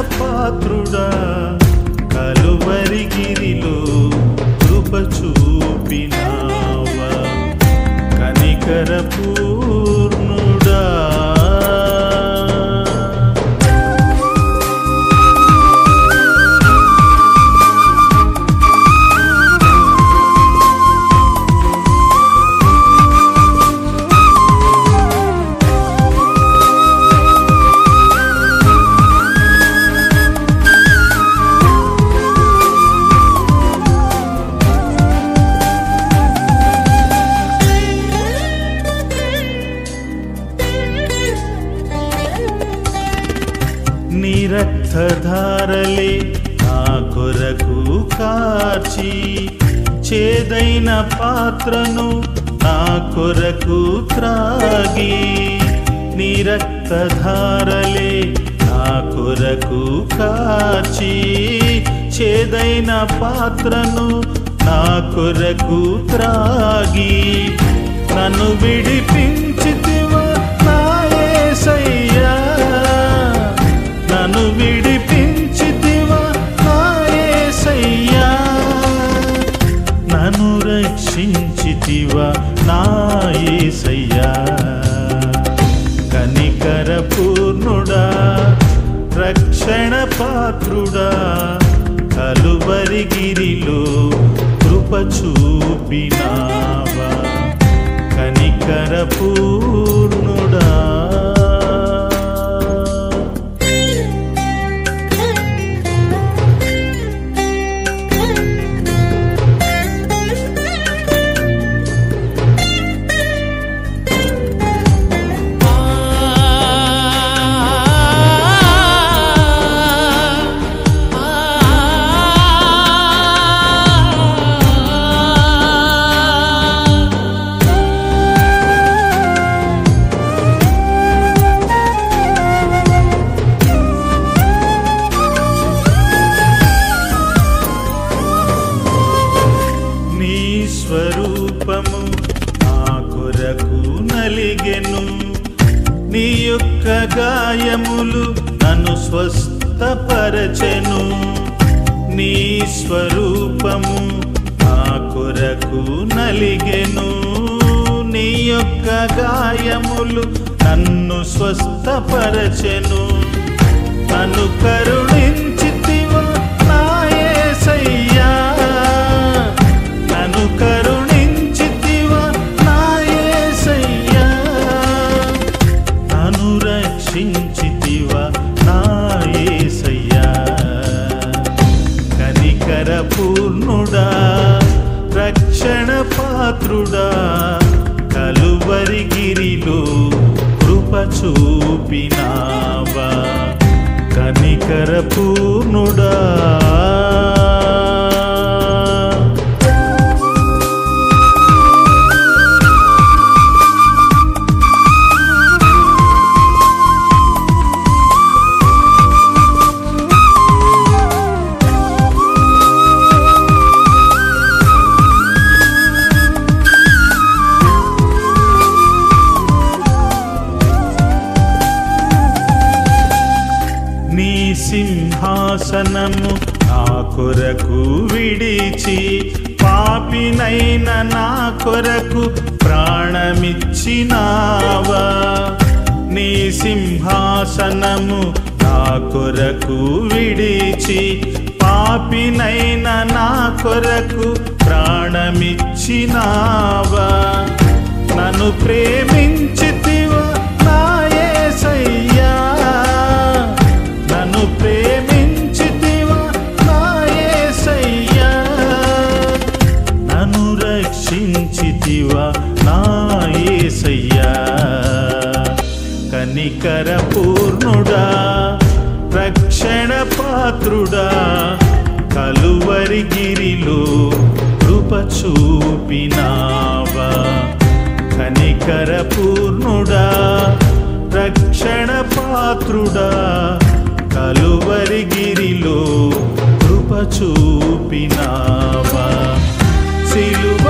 పాత్రుడా కలువరిగిరిలో కృప చూపినావా కనికర పూర్ణుడా నీ రక్తధారలే నా కొరకు కార్చి చేదైన పాత్రను నా కొరకు త్రాగి నీ రక్తధారలే నా కొరకు కార్చి చేదైన పాత్రను నా కొరకు త్రాగి నన్ను విడిపించితివా నా యేసయ్యా నన్ను విడిపించితివా నా యేసయ్యా నన్ను రక్షించితివా నా యేసయ్యా కనికర పూర్ణుడా రక్షణ పాత్రుడా కలువరిగిరిలో కృప చూపినావా కనికర పూర్ణుడా స్వరూపము నా కొరకు నలిగెను నీ యొక్క గాయములు నన్ను స్వస్థపరచెను నీ స్వరూపము నా కొరకు నలిగెను నీ యొక్క గాయములు నన్ను స్వస్థపరచెను నన్ను కరుణించితివా నా యేసయ్యా నన్ను కరుణించితివా నా యేసయ్యా నన్ను రక్షించితివా నా యేసయ్యా కనికర పూర్ణుడా రక్షణ పాత్రుడా కలువరిగిరిలో కృప చూపినావా కనికర పూర్ణుడా నీ సింహాసనము నా కొరకు విడిచి పాపినైన నా కొరకు ప్రాణమిచ్చినావా నీ సింహాసనము నా కొరకు విడిచి పాపినైన నా కొరకు ప్రాణమిచ్చినావా నన్ను ప్రేమించితివా నా యేసయ్యా నన్ను ప్రేమించితివా నా యేసయ్యా నన్ను రక్షించితివా నా యేసయ్యా కనికర పూర్ణుడా రక్షణ పాత్రుడా కలువరిగిరిలో కృప చూపినావా కనికర పూర్ణుడా రక్షణ పాత్రుడా కలువరిగిరిలో కృప చూపినావా సిలువ